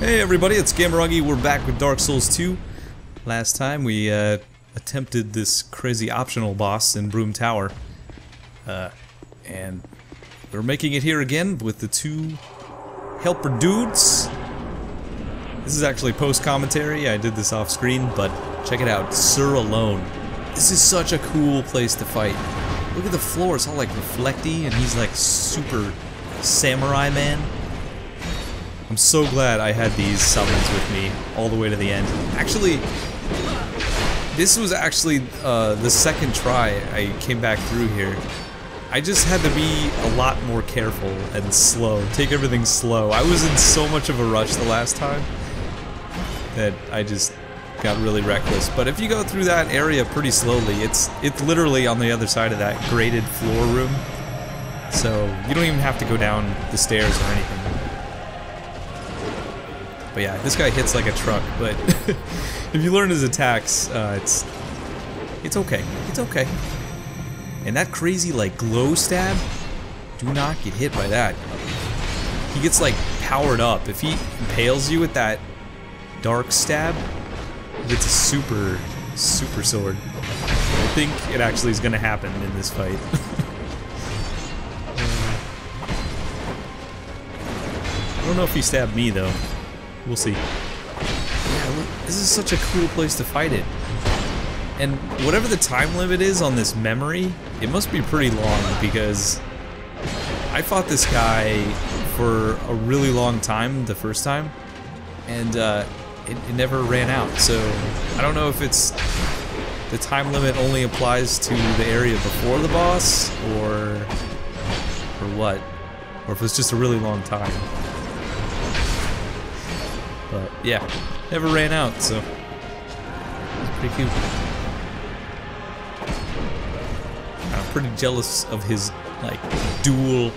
Hey everybody, it's Gameragi. We're back with Dark Souls 2. Last time we attempted this crazy optional boss in Broom Tower. And we're making it here again with the two helper dudes. This is actually post-commentary. I did this off screen, but check it out. Sir Alone. This is such a cool place to fight. Look at the floor, it's all like reflecty, and he's like super samurai man. I'm so glad I had these summons with me all the way to the end. Actually, this was actually the second try I came back through here. I just had to be a lot more careful and slow. Take everything slow. I was in so much of a rush the last time that I just got really reckless. But if you go through that area pretty slowly, it's literally on the other side of that grated floor room. So you don't even have to go down the stairs or anything. But yeah, this guy hits like a truck, but if you learn his attacks, it's okay. It's okay. And that crazy like glow stab, do not get hit by that. He gets like powered up. If he impales you with that dark stab, he gets a super sword. I think it actually is going to happen in this fight. I don't know if he stabbed me though. We'll see. Yeah, look, this is such a cool place to fight it. And whatever the time limit is on this memory, it must be pretty long because I fought this guy for a really long time the first time, and it never ran out. So I don't know if it's the time limit only applies to the area before the boss, or what, or if it's just a really long time. But yeah, never ran out, so it's pretty cute. I'm pretty jealous of his, like, dual...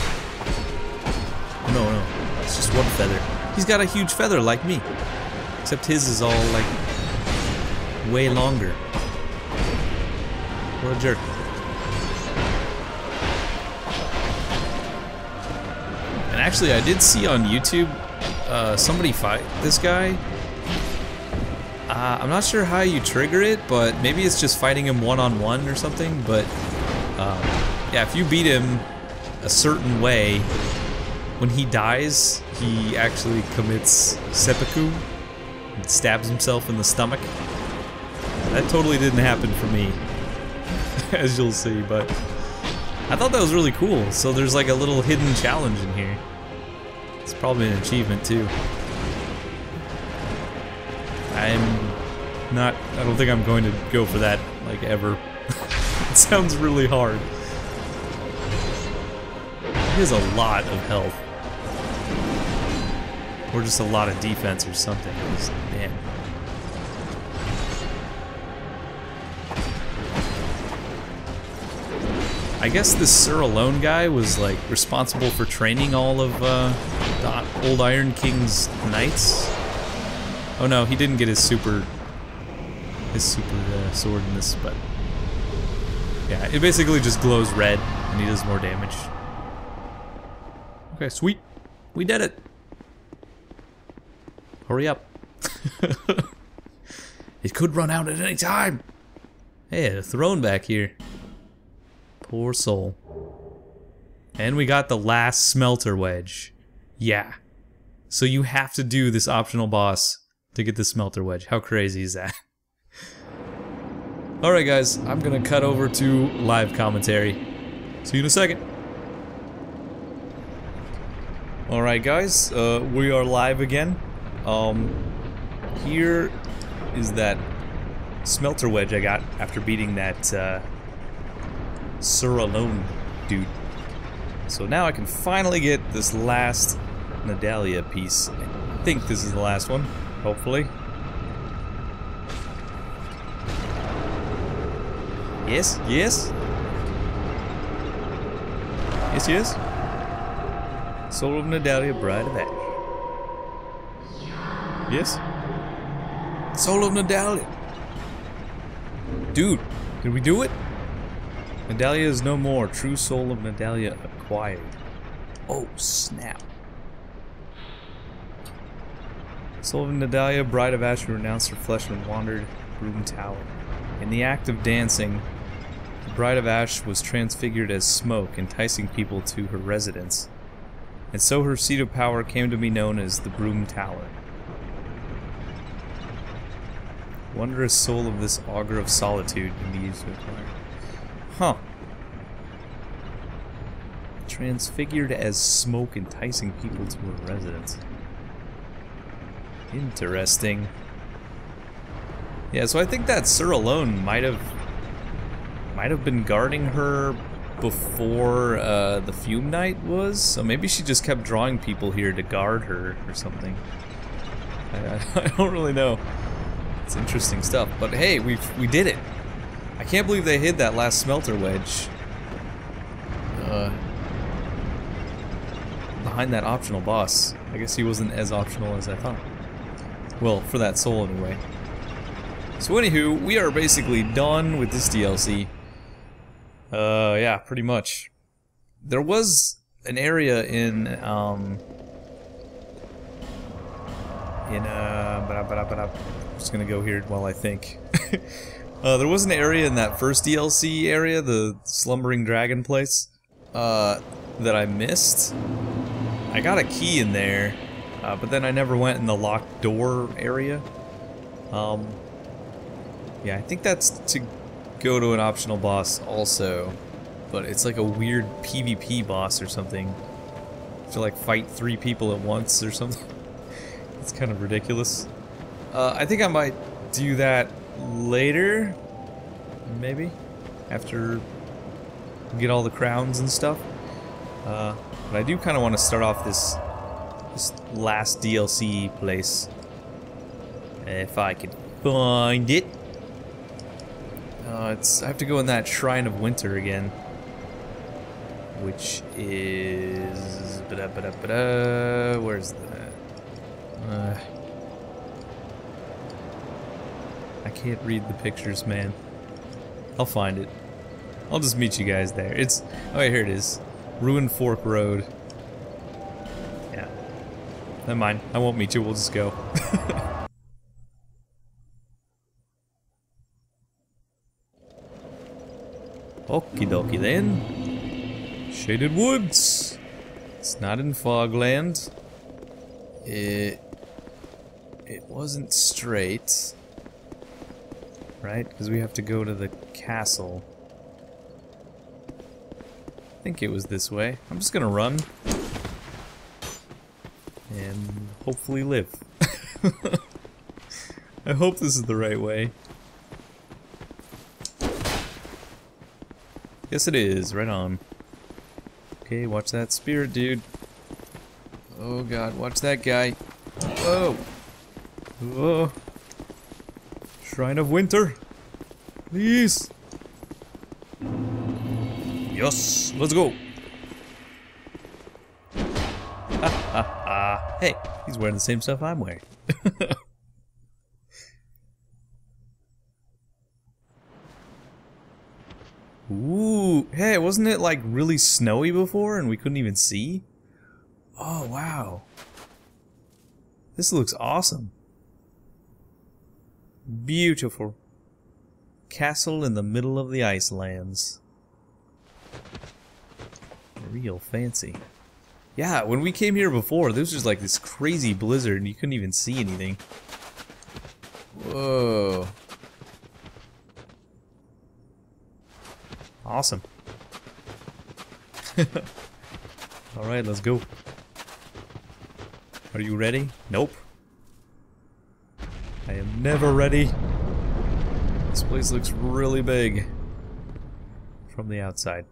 No, it's just one feather. He's got a huge feather like me, except his is all, like, way longer. What a jerk. And actually, I did see on YouTube somebody fight this guy. I'm not sure how you trigger it, but maybe it's just fighting him one-on-one or something, but yeah, if you beat him a certain way, when he dies, he actually commits seppuku and stabs himself in the stomach. That totally didn't happen for me, as you'll see, but I thought that was really cool. So there's like a little hidden challenge in here. It's probably an achievement too. I don't think I'm going to go for that, like, ever. It sounds really hard. He has a lot of health. Or just a lot of defense or something. Man. I guess this Sir Alone guy was, like, responsible for training all of the old Iron King's knights. Oh no, he didn't get his super sword in this, but yeah, it basically just glows red and he does more damage. Okay, sweet. We did it. Hurry up. It could run out at any time. Hey, a throne back here. Poor soul. And we got the last smelter wedge. Yeah. So you have to do this optional boss to get the smelter wedge. How crazy is that? Alright guys, I'm gonna cut over to live commentary. See you in a second. Alright guys, we are live again. Here is that smelter wedge I got after beating that Sir Alone dude. So now I can finally get this last Nadalia piece. I think this is the last one, hopefully. Yes, yes. Yes, yes. Soul of Nadalia, Bride of Ash. Yes. Soul of Nadalia. Dude, did we do it? Nadalia is no more. True soul of Nadalia acquired. Oh, snap. Soul of Nadalia, bride of Ash, who renounced her flesh and wandered Broom Tower. In the act of dancing, the bride of Ash was transfigured as smoke, enticing people to her residence. And so her seat of power came to be known as the Broom Tower. Wondrous soul of this augur of solitude can be used to acquire. Huh. Transfigured as smoke, enticing people to her residence. Interesting. Yeah, so I think that Sir alone might have been guarding her before the Fume Knight was. So maybe she just kept drawing people here to guard her or something. I don't really know. It's interesting stuff. But hey, we did it. I can't believe they hid that last smelter wedge behind that optional boss. I guess he wasn't as optional as I thought. Well, for that soul anyway. So anywho, we are basically done with this DLC. Yeah, pretty much. There was an area in I'm just gonna go here while I think. There was an area in that first DLC area, the Slumbering Dragon place, that I missed. I got a key in there, but then I never went in the locked door area. Yeah, I think that's to go to an optional boss also, but it's like a weird PvP boss or something. To like fight 3 people at once or something. It's kind of ridiculous. I think I might do that later, maybe, after we get all the crowns and stuff. But I do kind of want to start off this last DLC place, if I could find it. I have to go in that Shrine of Winter again, which is where's that? I can't read the pictures, man. I'll find it. I'll just meet you guys there. Oh wait, here it is. Ruined Fork Road. Yeah. Never mind. I won't meet you. We'll just go. Okie dokie then. Shaded Woods. It's not in Fogland. It wasn't straight. Right? Because we have to go to the castle. I think it was this way. I'm just gonna run. And hopefully live. I hope this is the right way. Yes it is, right on. Okay, watch that spirit, dude. Oh god, watch that guy. Whoa! Whoa! Shrine of Winter! Please! Yes! Let's go! Ha ha ha! Hey, he's wearing the same stuff I'm wearing. Ooh, hey, wasn't it like really snowy before and we couldn't even see? Oh, wow. This looks awesome. Beautiful. Castle in the middle of the Icelands. Real fancy. Yeah, when we came here before, there was just like this crazy blizzard and you couldn't even see anything. Whoa. Awesome. Alright, let's go. Are you ready? Nope. I am never ready. This place looks really big from the outside.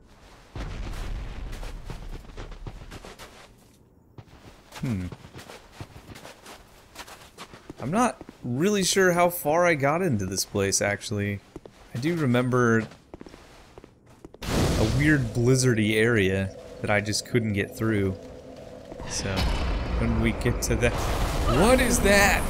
I'm not really sure how far I got into this place, actually. I do remember a weird blizzardy area that I just couldn't get through. So, when we get to that... What is that?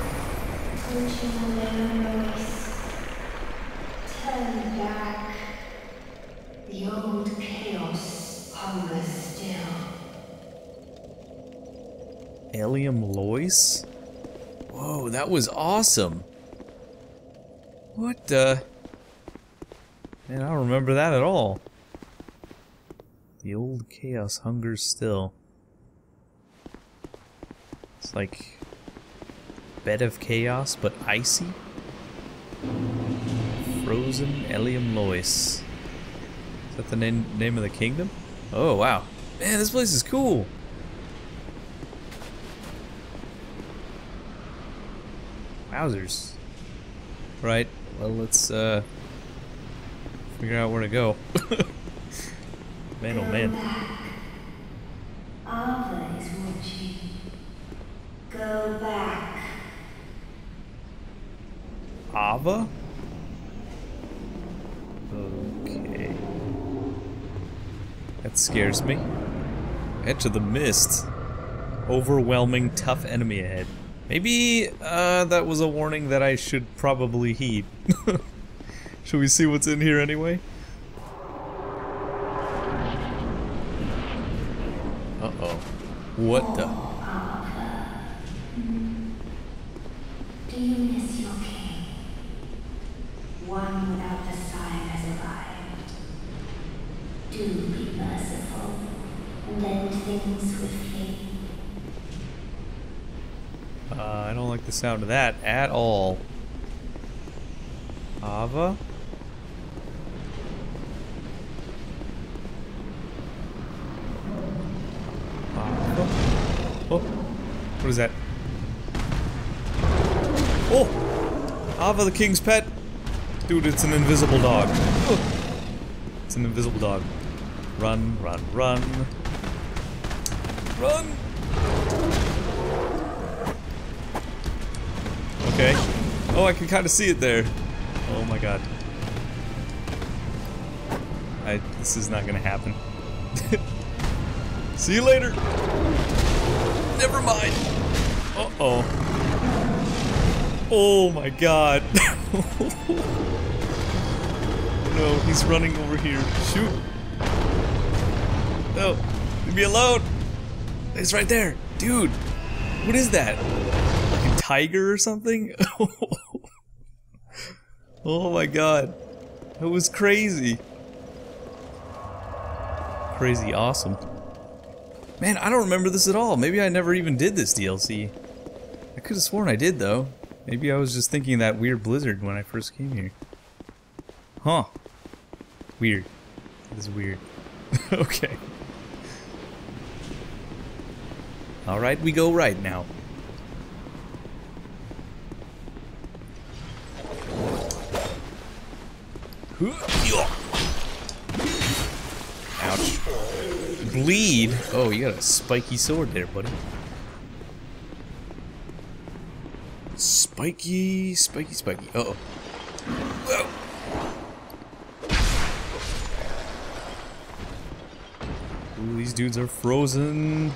Eleum Loyce, turn back. The old chaos hungers still. Eleum Loyce? Whoa, that was awesome. What the? Man, I don't remember that at all. The old chaos hungers still. It's like bed of chaos, but icy. Frozen Eleum Loyce. Is that the name of the kingdom? Oh wow, man, this place is cool. Wowzers. Right. Well, let's figure out where to go. Man, oh man. Ava is watching. Go back. Ava? Okay. That scares me. Edge of the mist. Overwhelming, tough enemy ahead. Maybe that was a warning that I should probably heed. Should we see what's in here anyway? Uh-oh. What the? Do you miss your king? One without a sign has arrived. Do be merciful and end things swiftly. I don't like the sound of that at all. Ava? Ava? Oh, what is that? Oh! Ava the king's pet! Dude, it's an invisible dog. Oh. It's an invisible dog. Run, run, run. Run! Okay. Oh, I can kind of see it there. Oh my god. This is not gonna happen. See you later! Never mind! Uh-oh. Oh my god. No, he's running over here. Shoot! No, leave me alone! It's right there! Dude! What is that? Tiger or something? Oh my god. That was crazy. Crazy awesome. Man, I don't remember this at all. Maybe I never even did this DLC. I could have sworn I did though. Maybe I was just thinking of that weird blizzard when I first came here. Huh. Weird. This is weird. Okay. Alright, we go right now. Ouch. Bleed? Oh, you got a spiky sword there, buddy. Spiky, spiky, spiky. Uh-oh. Whoa. Ooh, these dudes are frozen.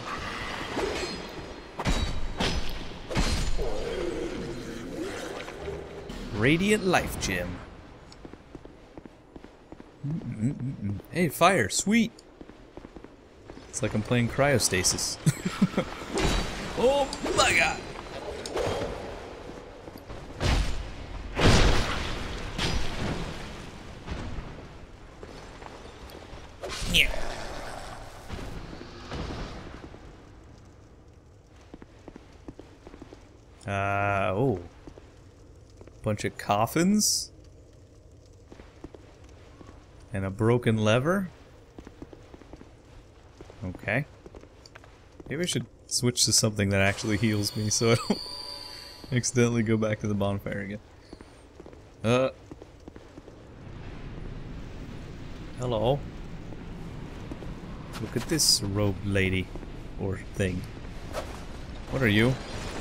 Radiant Life Gem. Hey, fire, sweet. It's like I'm playing cryostasis. Oh my god. Yeah. Oh. Bunch of coffins. And a broken lever. Okay. Maybe I should switch to something that actually heals me so I don't accidentally go back to the bonfire again. Hello. Look at this robed lady. Or thing. What are you?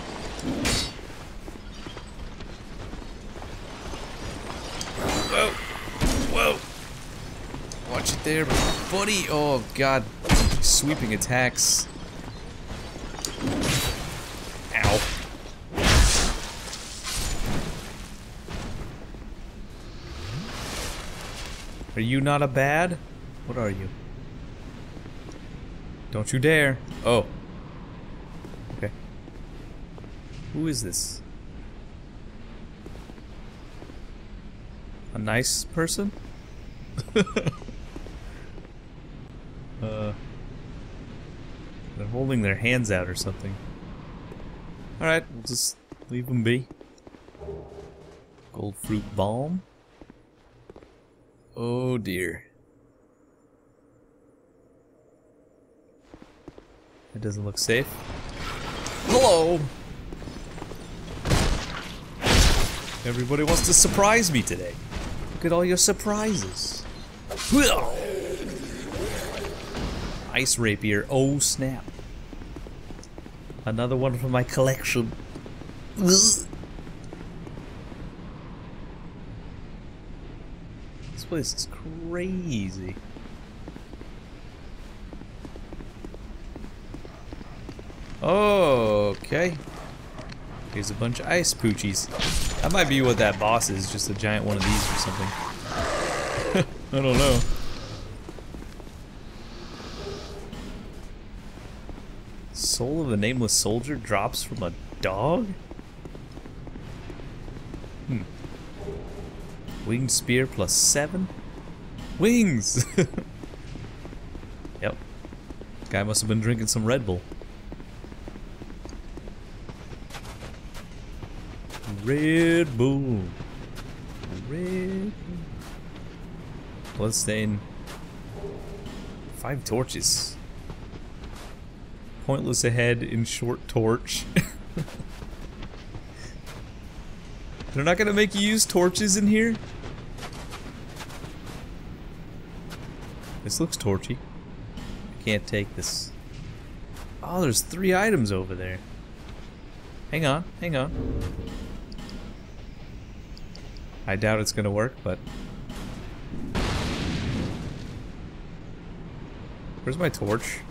Whoa! Whoa! Watch it there, buddy! Oh god. Sweeping attacks. Ow. Are you not a bad? What are you? Don't you dare. Oh. Okay. Who is this? nice person? They're holding their hands out or something. Alright, we'll just leave them be. Gold fruit balm. Oh dear. It doesn't look safe. Hello! Everybody wants to surprise me today. Look at all your surprises. Ice rapier. Oh snap. Another one from my collection. This place is crazy. Okay. Here's a bunch of ice poochies. That might be what that boss is, just a giant one of these or something. I don't know. Soul of a nameless soldier drops from a dog? Winged spear plus 7? Wings! Yep. Guy must have been drinking some Red Bull. Red Bull. Red Bull. Bloodstain. 5 torches. Pointless ahead in short torch. They're not gonna make you use torches in here? This looks torchy. I can't take this. Oh, there's 3 items over there. Hang on, hang on. I doubt it's gonna work, but... Where's my torch?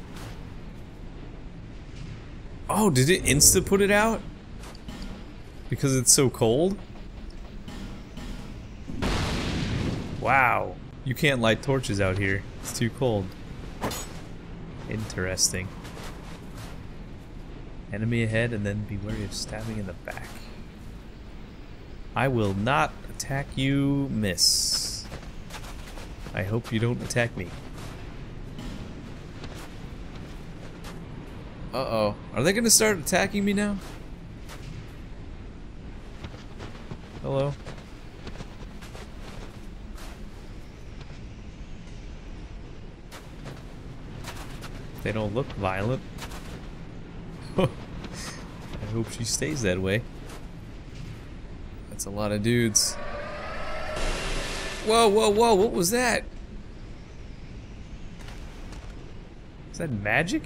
Oh, did it insta put it out? Because it's so cold? Wow. You can't light torches out here. It's too cold. Interesting. Enemy ahead and then be wary of stabbing in the back. I will not attack you, miss. I hope you don't attack me. Uh-oh. Are they gonna start attacking me now? Hello? They don't look violent. I hope she stays that way. That's a lot of dudes. Whoa, whoa, whoa, what was that? Is that magic?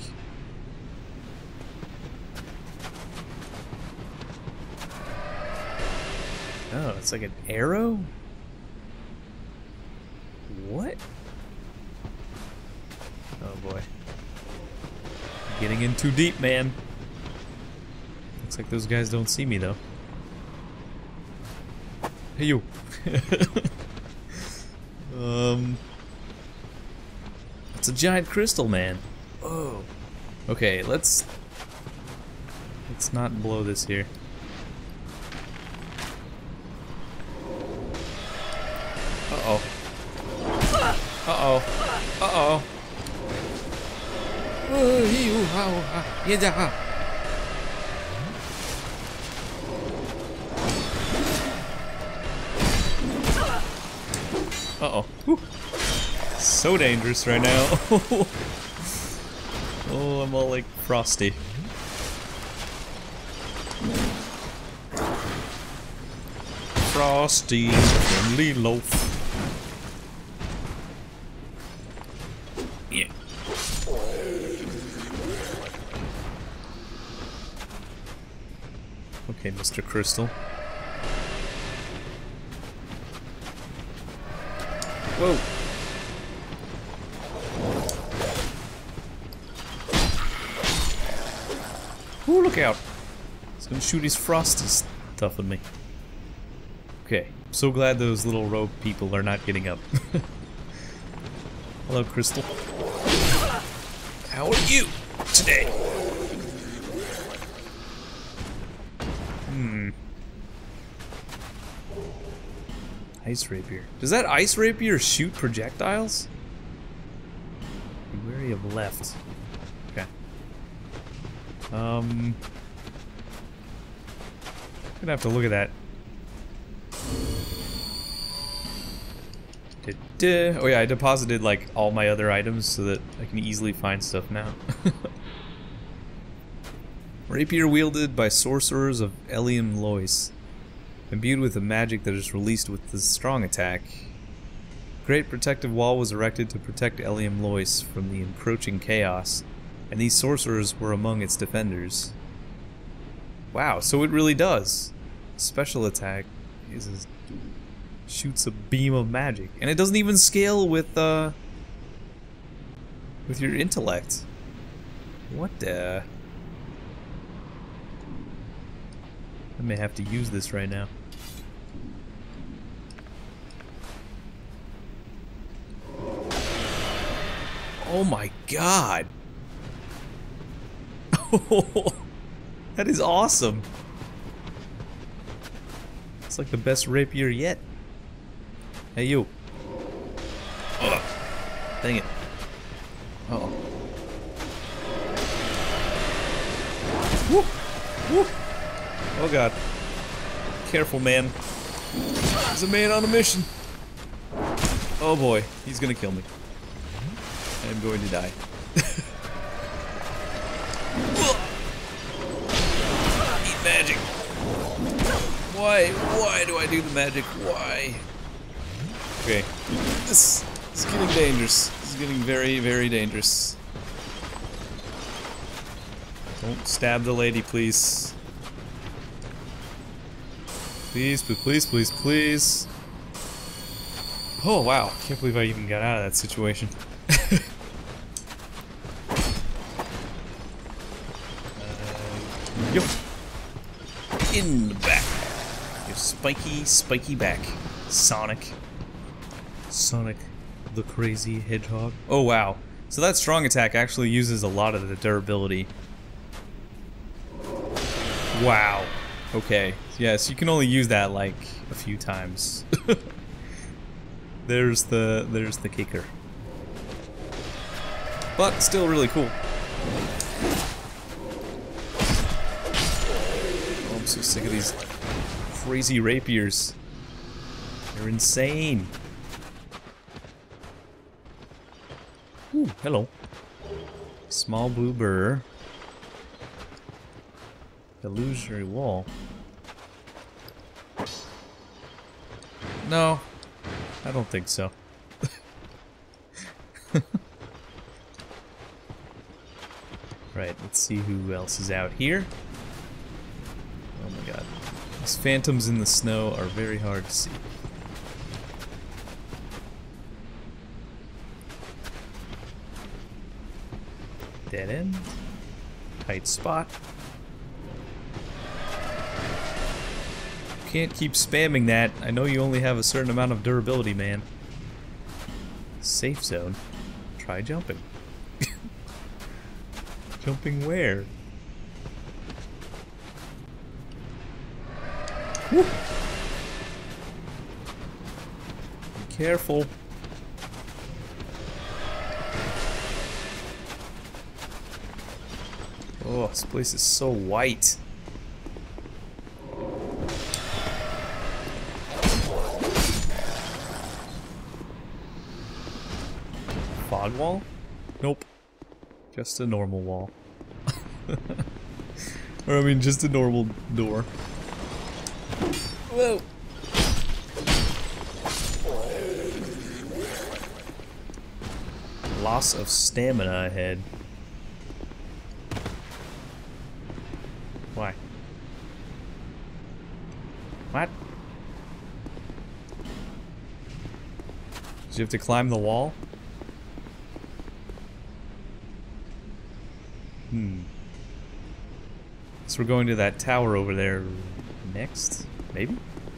Oh, it's like an arrow? What? Oh boy. Getting in too deep, man. Looks like those guys don't see me though. Hey you. It's a giant crystal, man. Oh. Okay, let's not blow this here. Uh-oh. Uh-oh. Uh-oh. Uh-oh. So dangerous right now. Oh, I'm all like frosty. Frosty, friendly loaf. Yeah. Okay, Mr. Crystal. Whoa. Ooh, look out. He's gonna shoot his frosty stuff at me. Okay, I'm so glad those little rogue people are not getting up. Hello, Crystal. How are you today? Ice rapier. Does that ice rapier shoot projectiles? Be wary of left. Okay. Gonna have to look at that. Oh yeah, I deposited like all my other items so that I can easily find stuff now. Rapier wielded by sorcerers of Eleum Loyce. Imbued with a magic that is released with the strong attack. Great protective wall was erected to protect Eleum Loyce from the encroaching chaos, and these sorcerers were among its defenders. Wow, so it really does. Special attack shoots a beam of magic, and it doesn't even scale with your intellect. What the? I may have to use this right now. Oh my god! That is awesome! It's like the best rapier yet. Hey you! Ugh. Dang it! Uh oh! Woo! Woo! Oh god! Careful, man! There's a man on a mission. Oh boy, he's gonna kill me. I'm going to die. Eat magic. Why do I do the magic? Why? Okay. This is getting dangerous. This is getting very, very dangerous. Don't stab the lady, please. Please, please, please, please. Oh wow, can't believe I even got out of that situation. Yo! In the back. Your spiky, spiky back. Sonic. Sonic the crazy hedgehog. Oh wow. So that strong attack actually uses a lot of the durability. Wow. Okay. Yes, you can only use that like a few times. There's the kicker. But still really cool. Oh, I'm so sick of these crazy rapiers. They're insane. Ooh, hello. Small blue burr. Illusory wall. No, I don't think so. Right, let's see who else is out here. Oh my god. These phantoms in the snow are very hard to see. Dead end. Tight spot. Can't keep spamming that. I know you only have a certain amount of durability, man. Safe zone. Try jumping. Jumping where? Woo. Be careful. Oh, this place is so white. Fog wall? Nope. Just a normal wall. Or I mean, just a normal door. Whoa! Loss of stamina ahead. Why? What? Did you have to climb the wall? So we're going to that tower over there next, maybe?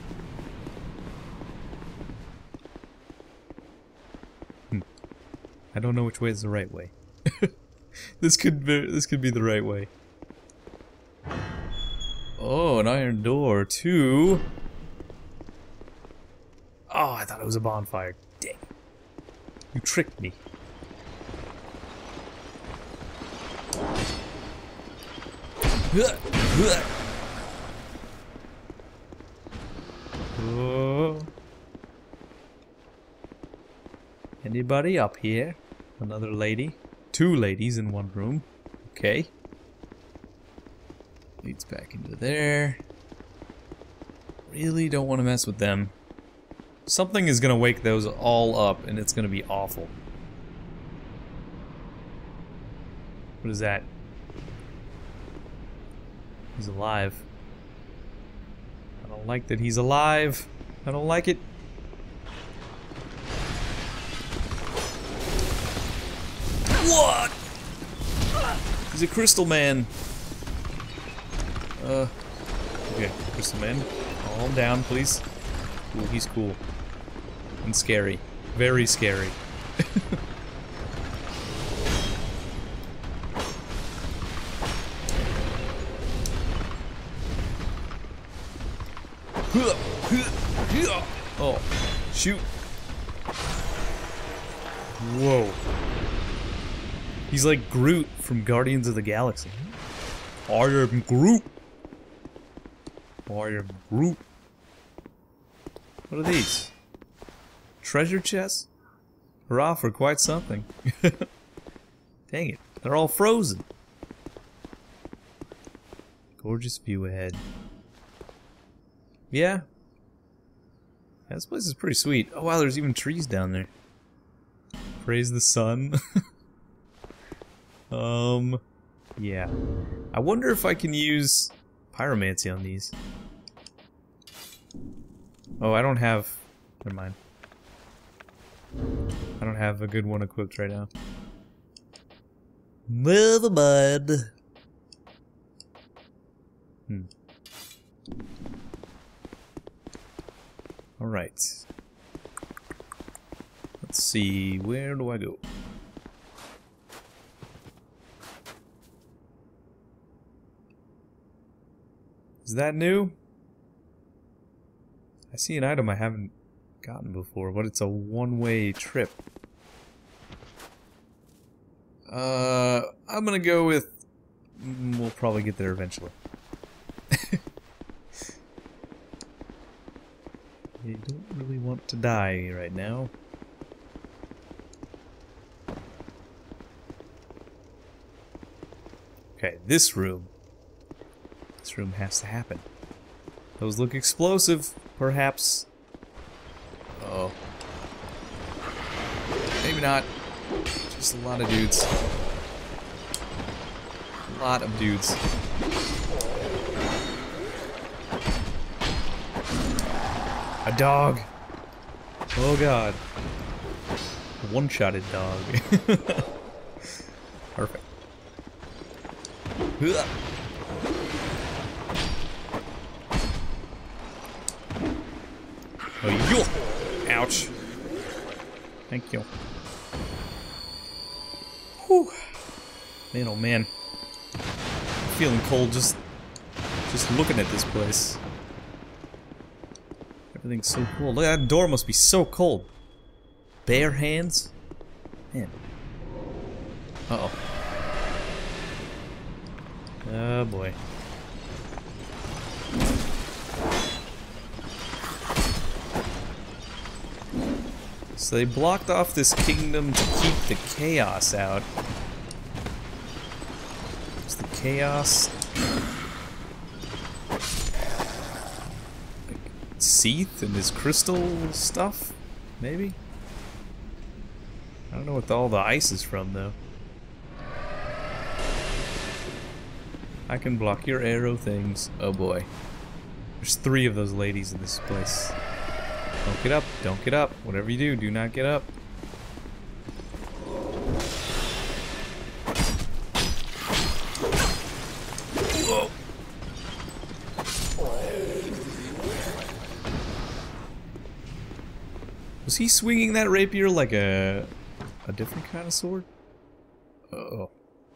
I don't know which way is the right way. This could be the right way. Oh, an iron door to Oh, I thought it was a bonfire. Dang. You tricked me. Oh. Anybody up here? Another lady? Two ladies in one room. Okay. Leads back into there. Really don't want to mess with them. Something is gonna wake those all up and it's gonna be awful. What is that? He's alive. I don't like that he's alive. I don't like it. What? He's a crystal man. Okay, crystal man. Calm down, please. Ooh, he's cool. And scary. Very scary. Oh, shoot. Whoa. He's like Groot from Guardians of the Galaxy. I am Groot. I am Groot. What are these? Treasure chests? Hurrah for quite something. Dang it, they're all frozen. Gorgeous view ahead. Yeah. This place is pretty sweet. Oh wow, there's even trees down there. Praise the sun. Yeah. I wonder if I can use pyromancy on these. Oh, I don't have... Never mind. I don't have a good one equipped right now. Never mind. Alright. Let's see, where do I go? Is that new? I see an item I haven't gotten before, but it's a one-way trip. I'm gonna go with... We'll probably get there eventually. I don't really want to die right now. Okay, this room. This room has to happen. Those look explosive, perhaps. Uh oh. Maybe not. Just a lot of dudes. A lot of dudes. A dog. Oh god. A one-shotted dog. Perfect. Oh, yo! Ouch. Thank you. Whew. Man, oh man. I'm feeling cold just looking at this place. Everything's so cool. Look, that door must be so cold. Bare hands? Man. Uh-oh. Oh boy. So they blocked off this kingdom to keep the chaos out. Is the chaos... like, Seath and his crystal stuff? Maybe? I don't know what all the ice is from, though. I can block your arrow things. Oh boy. There's 3 of those ladies in this place. Don't get up, don't get up. Whatever you do, do not get up. Whoa. Was he swinging that rapier like a different kind of sword? Uh-oh.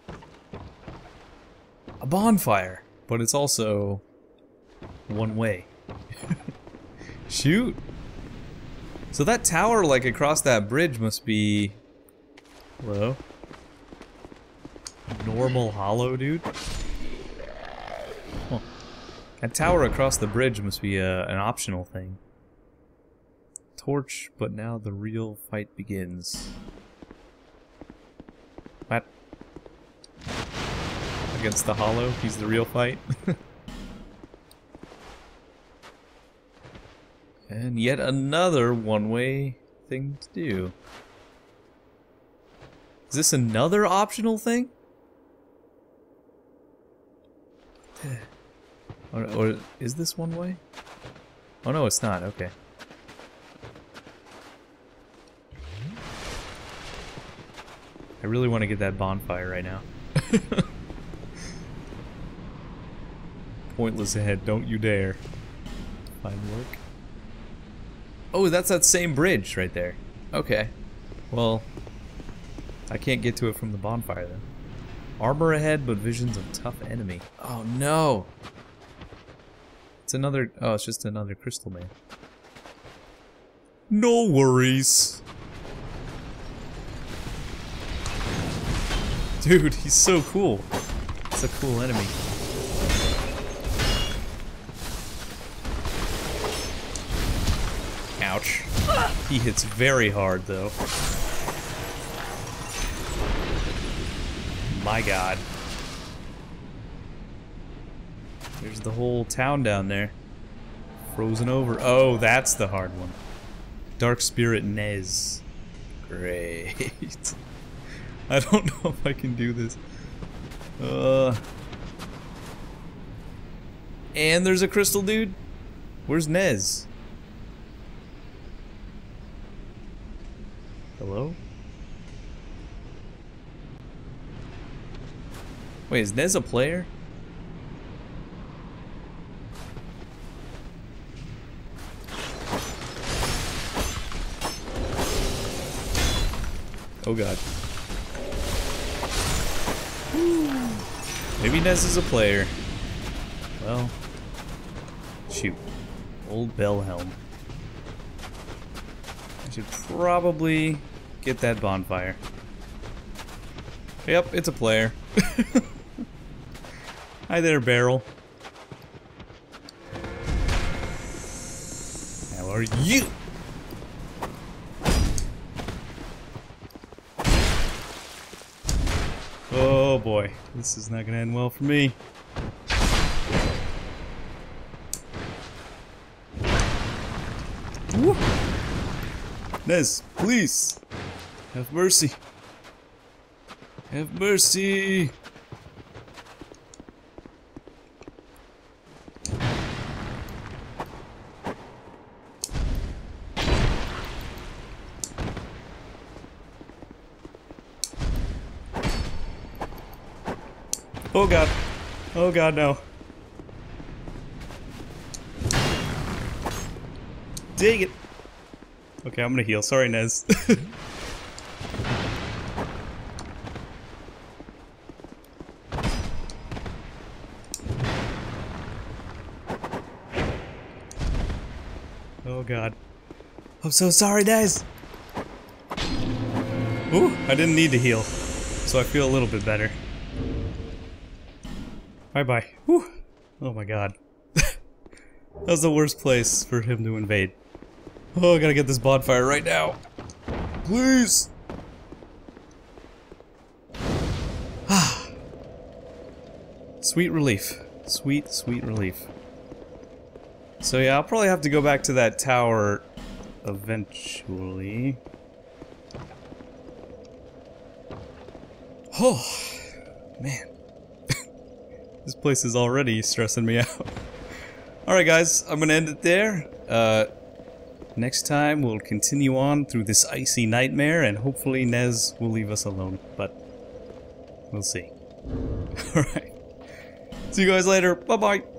A bonfire, but it's also one way. Shoot! So that tower, like, across that bridge must be... Hello? Normal hollow, dude? Huh. That tower across the bridge must be an optional thing. Torch, but now the real fight begins. What? Against the hollow? He's the real fight? And yet another one-way thing to do. Is this another optional thing? Or is this one way? Oh no, it's not. Okay. I really want to get that bonfire right now. Pointless ahead, don't you dare. Fine work. Oh, that's that same bridge right there. Okay. Well, I can't get to it from the bonfire then. Armor ahead, but visions of tough enemy. Oh no! It's another... Oh, it's just another crystal man. No worries. Dude, he's so cool. It's a cool enemy. Ouch. He hits very hard, though. My god. There's the whole town down there. Frozen over. Oh, that's the hard one. Dark Spirit Nez. Great. I don't know if I can do this. And there's a crystal dude? Where's Nez? Hello? Wait, is Nez a player? Oh god. Maybe Nez is a player. Well, shoot. Old bell helm. I should probably get that bonfire. Yep, it's a player. Hi there, Barrel. How are you? Oh boy, this is not gonna end well for me. Woo. Nez, please, have mercy. Have mercy. Oh god. Oh god, no. Dang it. Okay, I'm gonna heal. Sorry, Nez. Oh god. I'm so sorry, Nez. Ooh, I didn't need to heal. So I feel a little bit better. Bye-bye. Whew. Oh my god. That was the worst place for him to invade. Oh, I gotta get this bonfire right now. Please! Sweet relief. Sweet, sweet relief. So yeah, I'll probably have to go back to that tower eventually. Oh, man. This place is already stressing me out. Alright guys, I'm gonna end it there. Next time we'll continue on through this icy nightmare and hopefully Nez will leave us alone, but we'll see. Alright. See you guys later. Bye-bye.